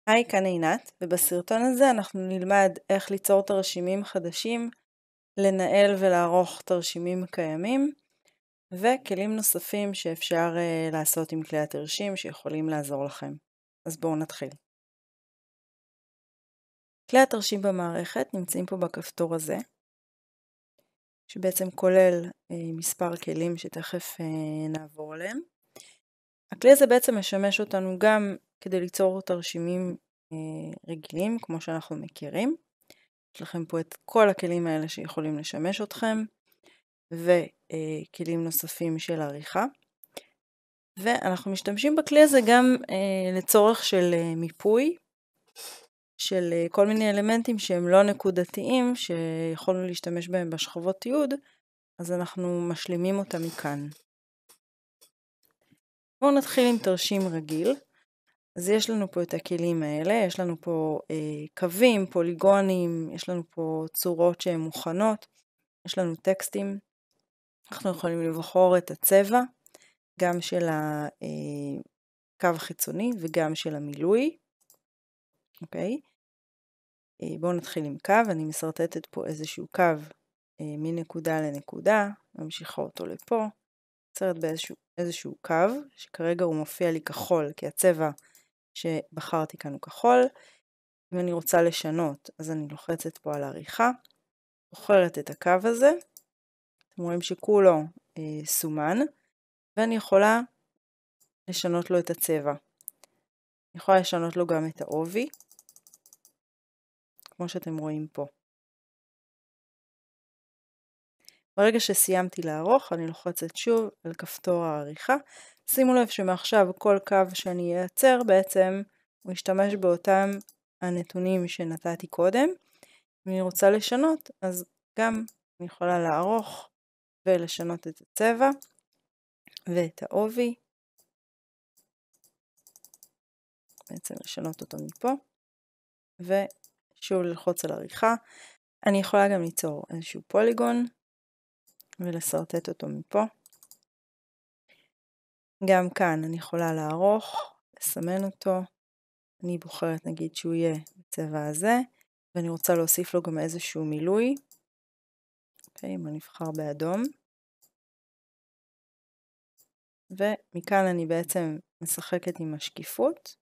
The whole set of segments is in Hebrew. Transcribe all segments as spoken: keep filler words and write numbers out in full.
היי, כאן עינת, ובסרטון הזה אנחנו נלמד איך ליצור תרשימים חדשים, לנהל ולערוך תרשימים קיימים, וכלים נוספים שאפשר uh, לעשות עם כלי התרשים שיכולים לעזור לכם. אז בואו נתחיל. כלי התרשים במערכת נמצאים פה בכפתור הזה, שבעצם כולל uh, מספר כלים שתכף uh, נעבור עליהם. הכלי הזה בעצם משמש אותנו גם כדי ליצור תרשימים uh, רגילים, כמו שאנחנו מכירים. יש לכם פה את כל הכלים האלה שיכולים לשמש אתכם, וכלים נוספים של עריכה. ואנחנו משתמשים בכלי הזה גם אה, לצורך של אה, מיפוי, של אה, כל מיני אלמנטים שהם לא נקודתיים, שיכולנו להשתמש בהם בשכבות תיעוד, אז אנחנו משלימים אותם מכאן. בואו נתחיל עם תרשים רגיל. אז יש לנו פה את הכלים האלה, יש לנו פה אה, קווים, פוליגונים, יש לנו פה צורות שהן מוכנות, יש לנו טקסטים. אנחנו יכולים לבחור את הצבע, גם של הקו החיצוני וגם של המילוי. אוקיי? בואו נתחיל עם קו, אני מסרטטת פה איזשהו קו מנקודה לנקודה, ממשיכה אותו לפה, יוצרת באיזשהו איזשהו קו, שכרגע הוא מופיע לי כחול, כי הצבע שבחרתי כאן הוא כחול. אם אני רוצה לשנות, אז אני לוחצת פה על העריכה, בוחרת את הקו הזה, אתם רואים שכולו אה, סומן, ואני יכולה לשנות לו את הצבע. אני יכולה לשנות לו גם את העובי, כמו שאתם רואים פה. ברגע שסיימתי לערוך, אני לוחצת שוב על כפתור העריכה. שימו לב שמעכשיו כל קו שאני אייצר בעצם הוא ישתמש באותם הנתונים שנתתי קודם. אם אני רוצה לשנות, אז גם אני יכולה לערוך ולשנות את הצבע ואת העובי. בעצם לשנות אותו מפה. ושוב ללחוץ על עריכה. אני יכולה גם ליצור איזשהו פוליגון ולסרטט אותו מפה. גם כאן אני יכולה לערוך, לסמן אותו. אני בוחרת נגיד שהוא יהיה בצבע הזה, ואני רוצה להוסיף לו גם איזשהו מילוי. אוקיי, בוא נבחר באדום. ומכאן אני בעצם משחקת עם השקיפות.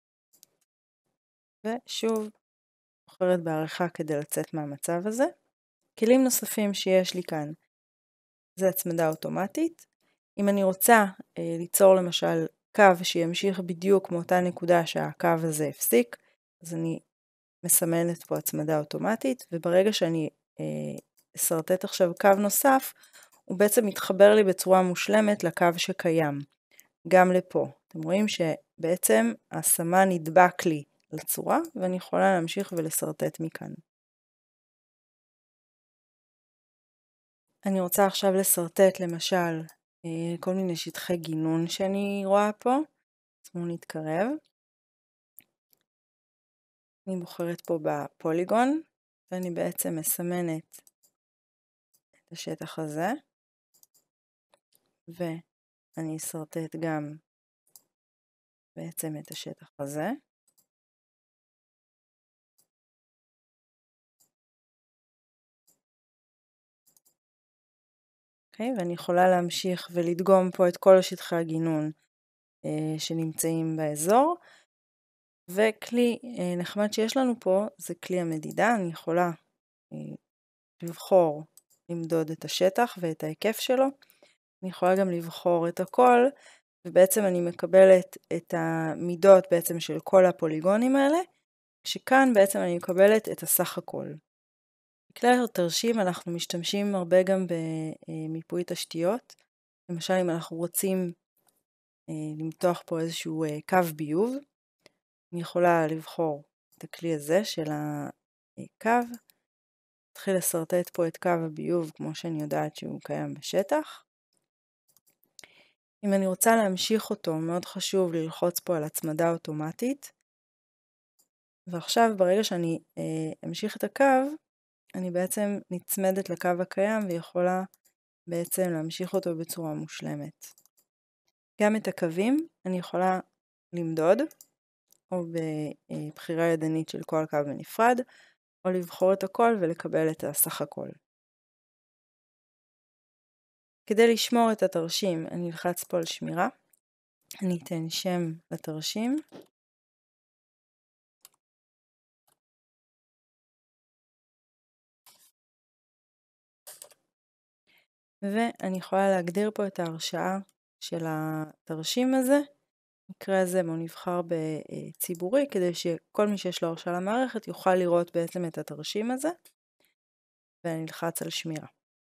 ושוב, בוחרת בעריכה כדי לצאת מהמצב הזה. כלים נוספים שיש לי כאן, זה הצמדה אוטומטית. אם אני רוצה אה, ליצור למשל קו שימשיך בדיוק מאותה נקודה שהקו הזה הפסיק, אז אני מסמנת פה הצמדה אוטומטית, וברגע שאני אה, אסרטט עכשיו קו נוסף, הוא בעצם מתחבר לי בצורה מושלמת לקו שקיים, גם לפה. אתם רואים שבעצם הסמן נדבק לי לצורה, ואני יכולה להמשיך ולסרטט מכאן. אני רוצה עכשיו לסרטט למשל כל מיני שטחי גינון שאני רואה פה. אז בואו נתקרב. אני בוחרת פה בפוליגון, ואני בעצם מסמנת את השטח הזה. ואני אסרטט גם בעצם את השטח הזה. אוקיי, ואני יכולה להמשיך ולדגום פה את כל השטחי הגינון אה, שנמצאים באזור. וכלי אה, נחמד שיש לנו פה זה כלי המדידה. אני יכולה אה, לבחור למדוד את השטח ואת ההיקף שלו. אני יכולה גם לבחור את הכל, ובעצם אני מקבלת את המידות בעצם של כל הפוליגונים האלה, כשכאן בעצם אני מקבלת את הסך הכל. בכלי התרשים אנחנו משתמשים הרבה גם במיפוי תשתיות. למשל אם אנחנו רוצים למתוח פה איזשהו קו ביוב, אני יכולה לבחור את הכלי הזה של הקו, אתחיל לסרטט פה את קו הביוב כמו שאני יודעת שהוא קיים בשטח. אם אני רוצה להמשיך אותו, מאוד חשוב ללחוץ פה על הצמדה אוטומטית. ועכשיו ברגע שאני אה, אמשיך את הקו, אני בעצם נצמדת לקו הקיים ויכולה בעצם להמשיך אותו בצורה מושלמת. גם את הקווים אני יכולה למדוד. או בבחירה ידנית של כל קו בנפרד, או לבחור את הכל ולקבל את הסך הכל. כדי לשמור את התרשים, אני אלחץ פה על שמירה. אני אתן שם לתרשים. ואני יכולה להגדיר פה את ההרשאה של התרשים הזה. במקרה הזה בוא נבחר בציבורי, כדי שכל מי שיש לו הרשאה למערכת יוכל לראות בעצם את התרשים הזה. ואני אלחץ על שמירה.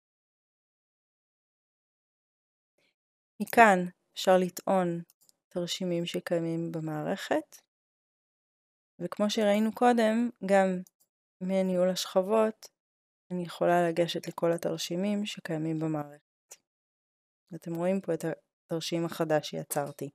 מכאן אפשר לטעון תרשימים שקיימים במערכת. וכמו שראינו קודם, גם מניהול השכבות, אני יכולה לגשת לכל התרשימים שקיימים במערכת. אתם רואים פה את התרשים החדש שיצרתי.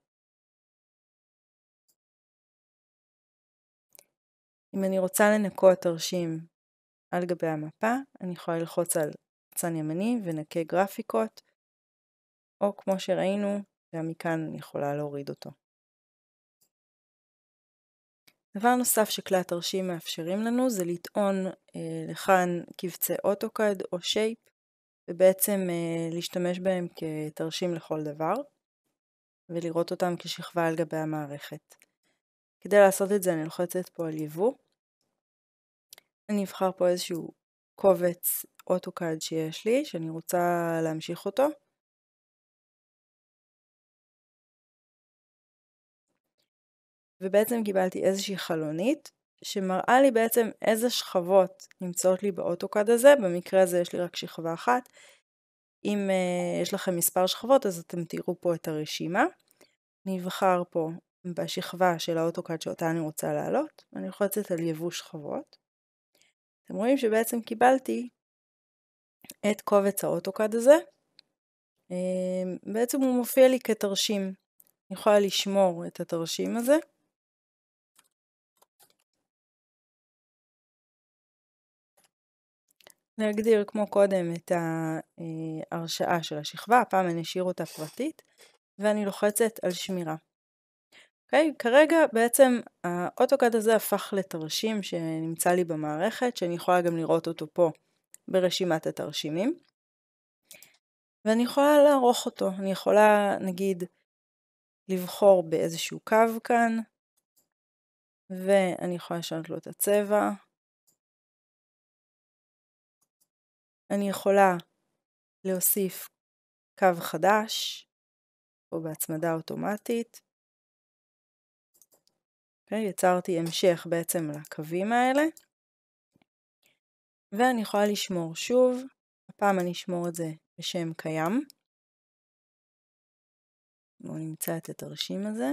אם אני רוצה לנקות תרשים על גבי המפה, אני יכולה ללחוץ על לחצן ימני ונקה גרפיקות, או כמו שראינו, גם מכאן אני יכולה להוריד אותו. דבר נוסף שכלי התרשים מאפשרים לנו זה לטעון אה, לכאן קבצי אוטוקאד או שייפ, ובעצם אה, להשתמש בהם כתרשים לכל דבר, ולראות אותם כשכבה על גבי המערכת. כדי לעשות את זה אני לוחצת פה על יבוא. אני אבחר פה איזשהו קובץ אוטוקאד שיש לי, שאני רוצה להמשיך אותו. ובעצם קיבלתי איזושהי חלונית, שמראה לי בעצם איזה שכבות נמצאות לי באוטוקאד הזה. במקרה הזה יש לי רק שכבה אחת. אם uh, יש לכם מספר שכבות, אז אתם תראו פה את הרשימה. אני אבחר פה בשכבה של האוטוקאד שאותה אני רוצה להעלות. אני לוחצת על יבוא שכבות. אתם רואים שבעצם קיבלתי את קובץ האוטוקאד הזה. בעצם הוא מופיע לי כתרשים. אני יכולה לשמור את התרשים הזה. להגדיר כמו קודם את ההרשאה של השכבה. הפעם אני אשאיר אותה פרטית. ואני לוחצת על שמירה. אוקיי, כרגע בעצם האוטוקאד הזה הפך לתרשים שנמצא לי במערכת, שאני יכולה גם לראות אותו פה ברשימת התרשימים. ואני יכולה לערוך אותו. אני יכולה נגיד לבחור באיזשהו קו כאן, ואני יכולה לשנות לו את הצבע. אני יכולה להוסיף קו חדש, או בהצמדה אוטומטית. Okay, יצרתי המשך בעצם לקווים האלה. ואני יכולה לשמור שוב. הפעם אני אשמור את זה בשם קיים. בואו נמצא את התרשים הזה.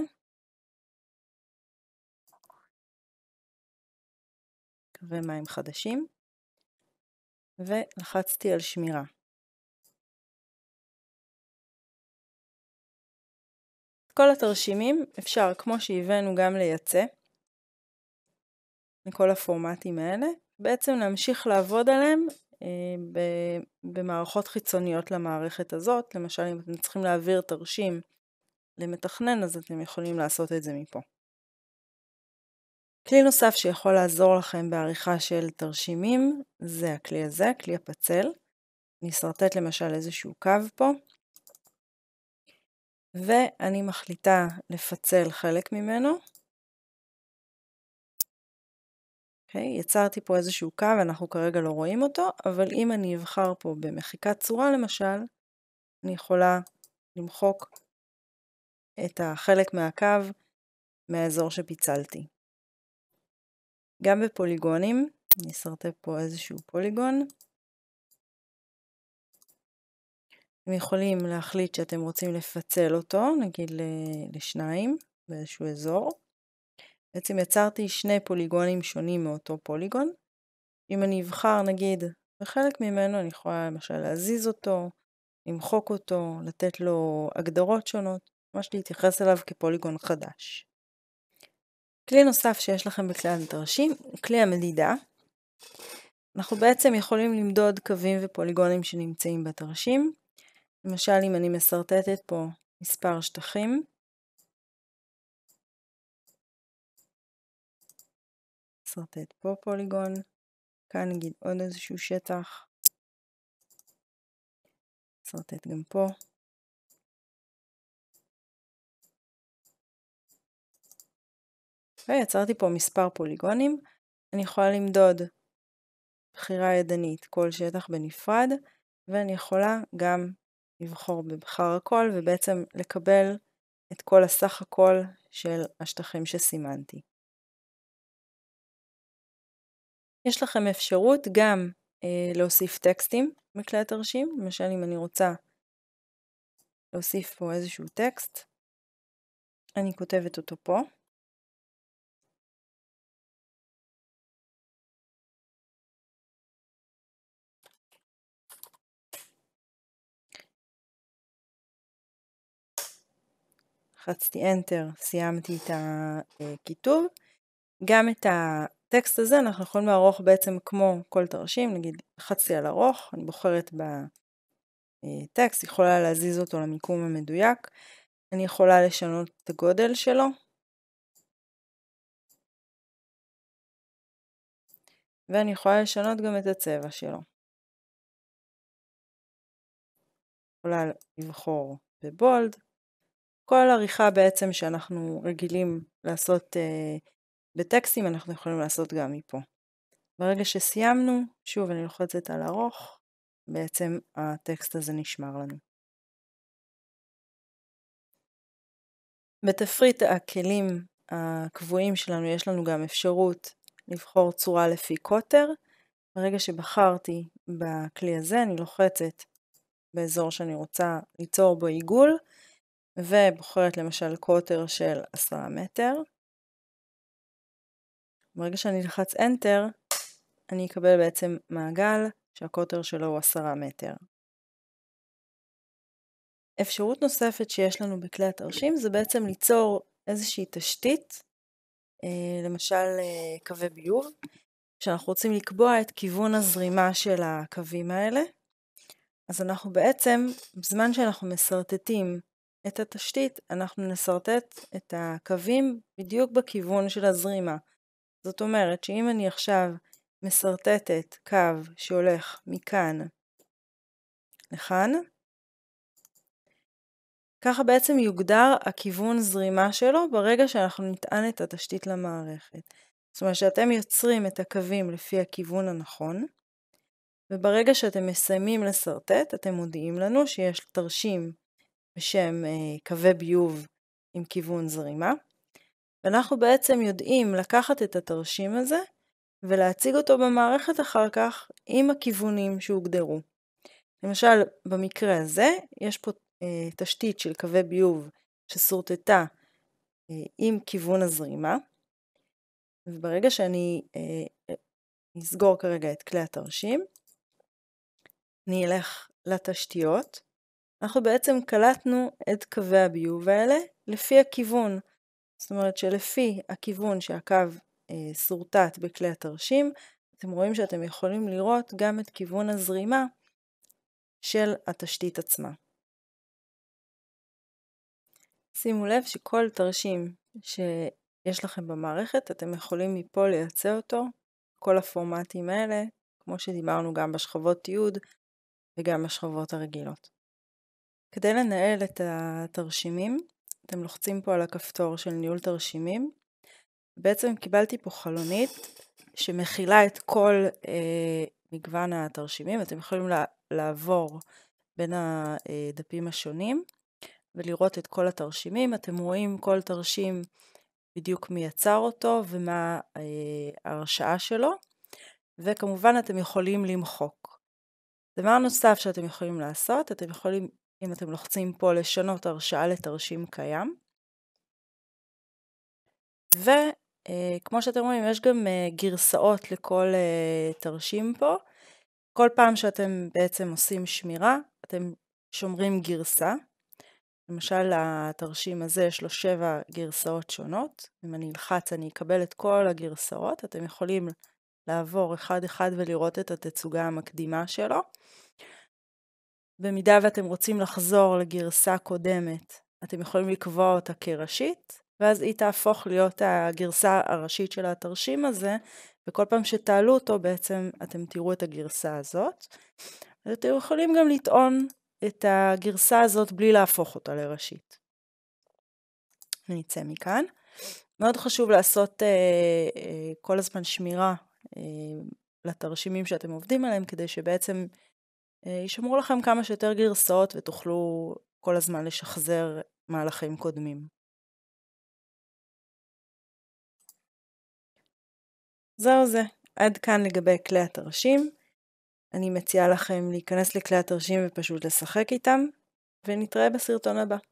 קווי מים חדשים. ולחצתי על שמירה. את כל התרשימים אפשר, כמו שהבאנו, גם לייצא. מכל הפורמטים האלה. בעצם להמשיך לעבוד עליהם אה, במערכות חיצוניות למערכת הזאת. למשל, אם אתם צריכים להעביר תרשים למתכנן, אז אתם יכולים לעשות את זה מפה. כלי נוסף שיכול לעזור לכם בעריכה של תרשימים, זה הכלי הזה, כלי הפצל. אני אסרטט למשל איזשהו קו פה. ואני מחליטה לפצל חלק ממנו. Okay, יצרתי פה איזשהו קו, אנחנו כרגע לא רואים אותו, אבל אם אני אבחר פה במחיקת צורה למשל, אני יכולה למחוק את החלק מהקו מהאזור שפיצלתי. גם בפוליגונים, אני אסרטט פה איזשהו פוליגון. אתם יכולים להחליט שאתם רוצים לפצל אותו, נגיד לשניים, באיזשהו אזור. בעצם יצרתי שני פוליגונים שונים מאותו פוליגון. אם אני אבחר נגיד בחלק ממנו, אני יכולה למשל להזיז אותו, למחוק אותו, לתת לו הגדרות שונות, ממש להתייחס אליו כפוליגון חדש. כלי נוסף שיש לכם בכלי התרשים, כלי המדידה. אנחנו בעצם יכולים למדוד קווים ופוליגונים שנמצאים בתרשים. למשל, אם אני מסרטטת פה מספר שטחים, נסרטט פה פוליגון, כאן נגיד עוד איזשהו שטח, נסרטט גם פה. ויצרתי פה מספר פוליגונים, אני יכולה למדוד בחירה ידנית כל שטח בנפרד, ואני יכולה גם לבחור בבחר הכל ובעצם לקבל את כל הסך הכל של השטחים שסימנתי. יש לכם אפשרות גם אה, להוסיף טקסטים בכלי התרשים, למשל אם אני רוצה להוסיף פה איזשהו טקסט, אני כותבת אותו פה. לחצתי Enter, סיימתי את הכיתוב. גם את הטקסט הזה אנחנו יכולים לערוך בעצם כמו כל תרשים, נגיד לחצתי על ארוך, אני בוחרת בטקסט, יכולה להזיז אותו למיקום המדויק, אני יכולה לשנות את הגודל שלו, ואני יכולה לשנות גם את הצבע שלו. יכולה לבחור בבולד, כל עריכה בעצם שאנחנו רגילים לעשות אה, בטקסטים אנחנו יכולים לעשות גם מפה. ברגע שסיימנו, שוב אני לוחצת על ארוך, בעצם הטקסט הזה נשמר לנו. בתפריט הכלים הקבועים שלנו יש לנו גם אפשרות לבחור צורה לפי קוטר. ברגע שבחרתי בכלי הזה אני לוחצת באזור שאני רוצה ליצור בו עיגול, ובוחרת למשל קוטר של עשרה מטר. ברגע שאני לחץ Enter, אני אקבל בעצם מעגל שהקוטר שלו הוא עשרה מטר. אפשרות נוספת שיש לנו בכלי התרשים זה בעצם ליצור איזושהי תשתית, למשל קווי ביוב, שאנחנו רוצים לקבוע את כיוון הזרימה של הקווים האלה. אז אנחנו בעצם, בזמן שאנחנו מסרטטים את התשתית, אנחנו נסרטט את הקווים בדיוק בכיוון של הזרימה. זאת אומרת שאם אני עכשיו מסרטטת קו שהולך מכאן לכאן, ככה בעצם יוגדר הכיוון זרימה שלו ברגע שאנחנו נטען את התשתית למערכת. זאת אומרת שאתם יוצרים את הקווים לפי הכיוון הנכון, וברגע שאתם מסיימים לסרטט, אתם מודיעים לנו שיש תרשים בשם אה, קווי ביוב עם כיוון זרימה, ואנחנו בעצם יודעים לקחת את התרשים הזה ולהציג אותו במערכת אחר כך עם הכיוונים שהוגדרו. למשל, במקרה הזה יש פה אה, תשתית של קווי ביוב שסורטטה אה, עם כיוון הזרימה, וברגע שאני אה, נסגור כרגע את כלי התרשים, אני אלך לתשתיות, אנחנו בעצם קלטנו את קווי הביוב האלה לפי הכיוון. זאת אומרת שלפי הכיוון שהקו אה, סורטט בכלי התרשים, אתם רואים שאתם יכולים לראות גם את כיוון הזרימה של התשתית עצמה. שימו לב שכל תרשים שיש לכם במערכת, אתם יכולים מפה לייצא אותו, כל הפורמטים האלה, כמו שדיברנו גם בשכבות תיעוד וגם בשכבות הרגילות. כדי לנהל את התרשימים, אתם לוחצים פה על הכפתור של ניהול תרשימים. בעצם קיבלתי פה חלונית שמכילה את כל אה, מגוון התרשימים. אתם יכולים לעבור בין הדפים השונים ולראות את כל התרשימים. אתם רואים כל תרשים בדיוק מי יצר אותו ומה אה, ההרשאה שלו, וכמובן אתם יכולים למחוק. דבר נוסף שאתם יכולים לעשות, אתם יכולים, אם אתם לוחצים פה, לשנות הרשאה לתרשים קיים. וכמו שאתם רואים, יש גם גרסאות לכל תרשים פה. כל פעם שאתם בעצם עושים שמירה, אתם שומרים גרסה. למשל, התרשים הזה יש לו שבע גרסאות שונות. אם אני אלחץ, אני אקבל את כל הגרסאות. אתם יכולים לעבור אחד אחד ולראות את התצוגה המקדימה שלו. במידה ואתם רוצים לחזור לגרסה קודמת, אתם יכולים לקבוע אותה כראשית, ואז היא תהפוך להיות הגרסה הראשית של התרשים הזה, וכל פעם שתעלו אותו בעצם אתם תראו את הגרסה הזאת. ואתם יכולים גם לטעון את הגרסה הזאת בלי להפוך אותה לראשית. נצא מכאן. מאוד חשוב לעשות אה, אה, כל הזמן שמירה אה, לתרשימים שאתם עובדים עליהם, כדי שבעצם אה, ישמרו לכם כמה שיותר גרסאות ותוכלו כל הזמן לשחזר מהלכים קודמים. זהו זה, עד כאן לגבי כלי התרשים. אני מציעה לכם להיכנס לכלי התרשים ופשוט לשחק איתם, ונתראה בסרטון הבא.